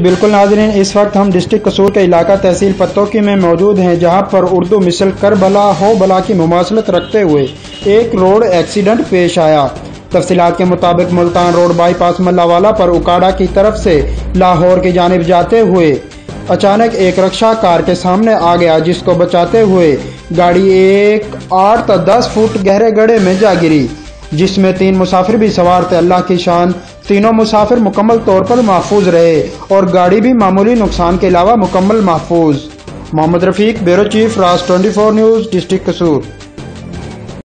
बिल्कुल नाज़रीन, इस वक्त हम डिस्ट्रिक्ट कसूर के इलाका तहसील पत्तोकी में मौजूद हैं, जहां पर उर्दू मिसल करबला हो बला की मुमासलत रखते हुए एक रोड एक्सीडेंट पेश आया। तफसीलात के मुताबिक मुल्तान रोड बाईपास मल्लावाला पर उकाड़ा की तरफ से लाहौर की जानिब जाते हुए अचानक एक रक्षा कार के सामने आ गया, जिसको बचाते हुए गाड़ी एक 8-10 फुट गहरे गड्ढे में जा गिरी, जिसमें 3 मुसाफिर भी सवार थे। अल्लाह की शान, तीनों मुसाफिर मुकम्मल तौर पर महफूज रहे और गाड़ी भी मामूली नुकसान के अलावा मुकम्मल महफूज। Mohammad Rafiq, bureau chief, Raj 24 news, district कसूर।